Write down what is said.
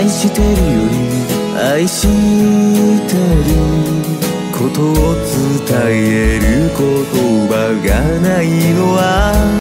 愛してるより愛してることを伝える言葉がないのは